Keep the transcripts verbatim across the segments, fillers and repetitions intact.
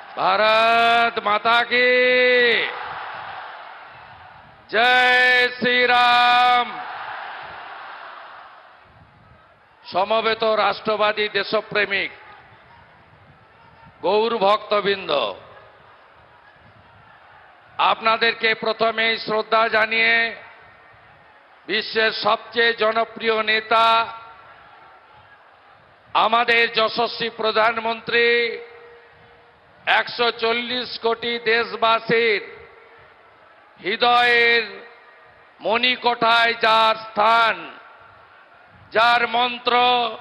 भारत माता की जय श्री राम। সমবেত রাষ্ট্রবাদী দেশপ্রেমিক গৌর ভক্তবৃন্দ, আপনাদেরকে প্রথমেই শ্রদ্ধা জানিয়ে বিশ্বের সবচেয়ে জনপ্রিয় নেতা আমাদের যশস্বী প্রধানমন্ত্রী একশো চল্লিশ কোটি দেশবাসীর হৃদয়ের মণিকোঠায় যার স্থান, যার মন্ত্র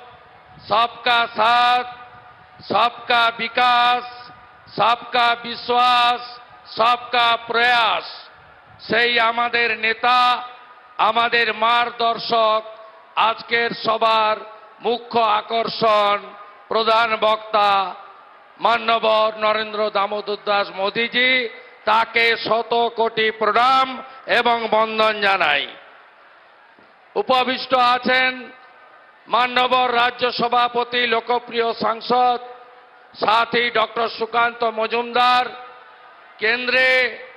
সবকা সাথ, সবকা বিকাশ, সবকা বিশ্বাস, সবকা প্রয়াস, সেই আমাদের নেতা, আমাদের মার্গদর্শক, আজকের সবার মুখ্য আকর্ষণ, প্রধান বক্তা মাননীয় নরেন্দ্র দামোদর দাস মোদীজি, তাকে শত কোটি প্রণাম এবং বন্দন জানাই। উপবিষ্ট আছেন মাননীয় রাজ্য সভাপতি, লোকপ্রিয় সাংসদ সাথী ডক্টর সুকান্ত মজুমদার, কেন্দ্রে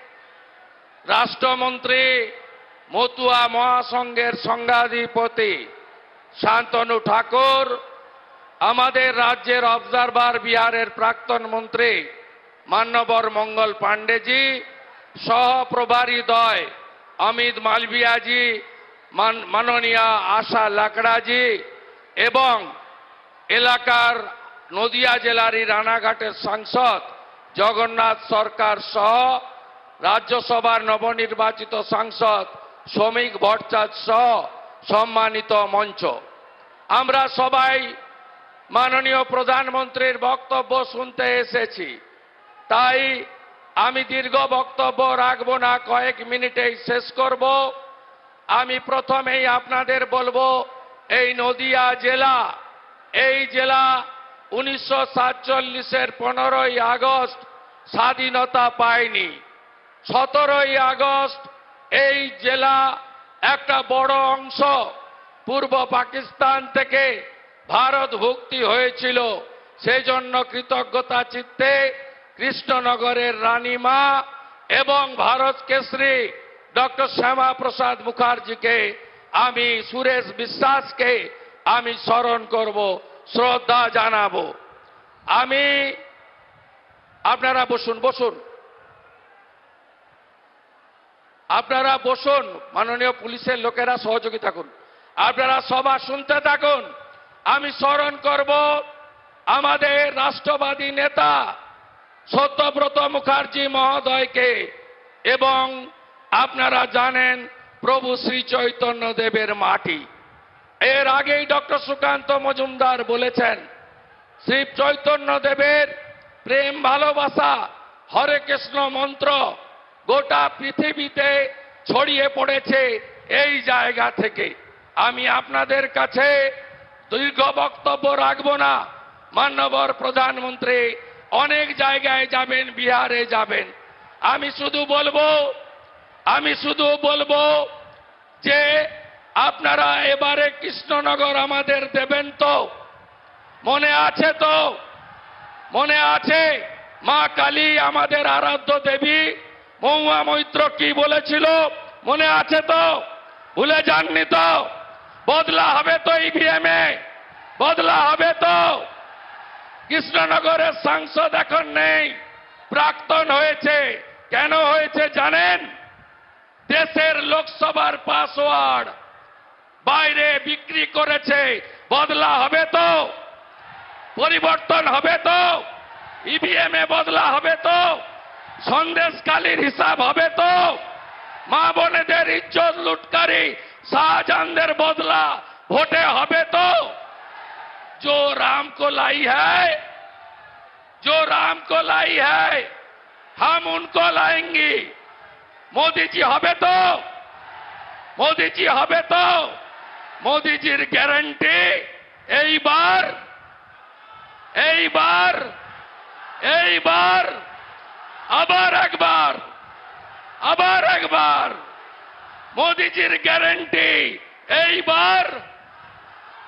রাষ্ট্রমন্ত্রী, মতুয়া মহাসংঘের সংঘাধিপতি শান্তনু ঠাকুর, আমাদের রাজ্যের অবজারভার বিহারের প্রাক্তন মন্ত্রী মান্যবর মঙ্গল পাণ্ডেজি, সহপ্রভারী দ্বয় অমিত মালভিয়াজি, মাননীয় আশা লাকড়াজি এবং এলাকার নদিয়া জেলারই রানাঘাটের সাংসদ জগন্নাথ সরকার সহ রাজ্যসভার নবনির্বাচিত সাংসদ শ্রমিক ভট্টাচার্য সহ সম্মানিত মঞ্চ, আমরা সবাই মাননীয় প্রধানমন্ত্রীর বক্তব্য শুনতে এসেছি, তাই আমি দীর্ঘ বক্তব্য রাখব না, কয়েক মিনিটেই শেষ করব। আমি প্রথমেই আপনাদের বলবো, এই নদিয়া জেলা, এই জেলা উনিশশো সাতচল্লিশের পনেরোই আগস্ট স্বাধীনতা পায়নি। সতেরোই আগস্ট এই জেলা একটা বড় অংশ পূর্ব পাকিস্তান থেকে ভারত ভুক্তি হয়েছিল। সেই জন্য কৃতজ্ঞতা চিত্তে কৃষ্ণনগরের রানীমা এবং ভারত কেশরী ডক্টর শ্যামা প্রসাদ মুখার্জিকে, আমি সুরেশ বিশ্বাসকে আমি স্মরণ করব, শ্রদ্ধা জানাবো। আমি আপনারা বসুন বসুন আপনারা বসুন মাননীয় পুলিশের লোকেরা সহযোগী থাকুন, আপনারা সভা শুনতে থাকুন। আমি স্মরণ করব আমাদের রাষ্ট্রবাদী নেতা সত্যব্রত মুখার্জি মহোদয়কে, এবং আপনারা জানেন প্রভু শ্রী চৈতন্য দেবের মাটি। এর আগেই ডক্টর সুকান্ত মজুমদার বলেছেন, শ্রী চৈতন্য দেবের প্রেম ভালোবাসা হরে কৃষ্ণ মন্ত্র গোটা পৃথিবীতে ছড়িয়ে পড়েছে এই জায়গা থেকে। আমি আপনাদের কাছে দীর্ঘ বক্তব্য রাখব না। মাননীয় প্রধানমন্ত্রী অনেক জায়গায় যাবেন, বিহারে যাবেন, আমি শুধু বলবো আমি শুধু বলবো যে আপনারা এবারে কৃষ্ণনগর আমাদের দেবেন তো? মনে আছে তো? মনে আছে মা কালী আমাদের আরাধ্য দেবী, মহুয়া মৈত্র কি বলেছিল? মনে আছে তো? ভুলে যাননি তো? বদলা হবে তো ইভিএম এ? বদলা হবে তো? কৃষ্ণনগরের সাংসদ এখন নেই, প্রাক্তন হয়েছে। কেন হয়েছে জানেন? দেশের লোকসভার পাসওয়ার্ড বাইরে বিক্রি করেছে। বদলা হবে তো? পরিবর্তন হবে তো? ইভিএম এ বদলা হবে তো? সন্দেশকালীর হিসাব হবে তো? মা বোনেদের ইজ্জত লুটকারী শাহজাহানদের বদলা ভোটে হবে তো? जो राम को लाई है जो राम को लाई है हम उनको लाएंगे। मोदी जी হবে তো? মোদি জি হবে তো? মোদিজির গ্যারান্টি এইবার এইবার এইবার আবার একবার আবার একবার মোদিজির গ্যারান্টি এইবার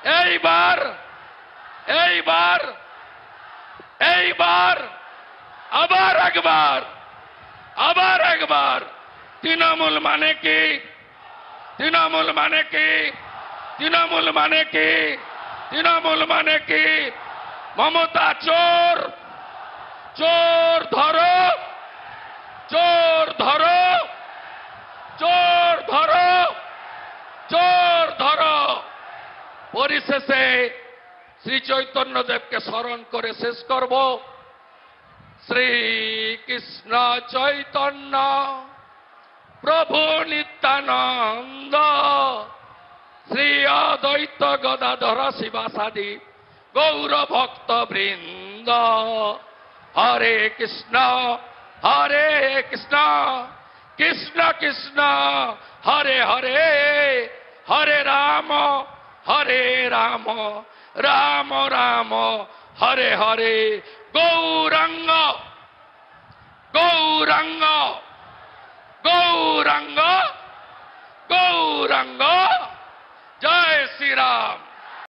এইবার এইবার এইবার আবার একবার আবার একবার তৃণমূল মানে কি তৃণমূল মানে কি তৃণমূল মানে কি তৃণমূল মানে কি মমতা চোর চোর ধরো চোর ধরো চোর ধরো চোর ধরো পরিশেষে শ্রী চৈতন্যদেবকে স্মরণ করে শেষ করব। শ্রী কৃষ্ণ চৈতন্য প্রভু নিত্যানন্দ শ্রী অদ্বৈত গদাধর শিবাসাদি গৌর ভক্ত বৃন্দ হরে কৃষ্ণ হরে কৃষ্ণ কৃষ্ণ কৃষ্ণ হরে হরে হরে রাম হরে রাম রাম রাম হরে হরে গৌরাঙ্গ গৌরাঙ্গ গৌরাঙ্গ গৌরাঙ্গ